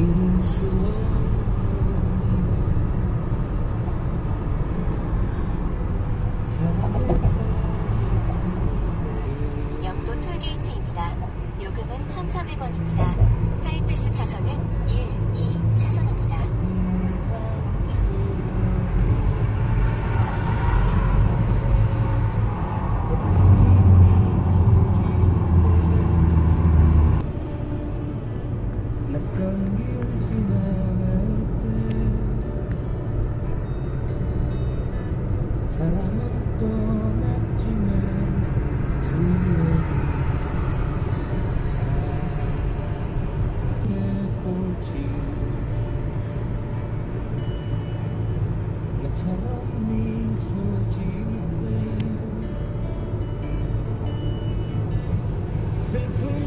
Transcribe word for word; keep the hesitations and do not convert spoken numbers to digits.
이룰 수 영도 톨게이트입니다. 요금은 천사백 원입니다. 하이패스 차선은 일, 이 차선입니다. 낯선 길 지나갈 때 사랑은 떠났지만 주의 사랑의 꽃이 나처럼 미소 짓네 슬픈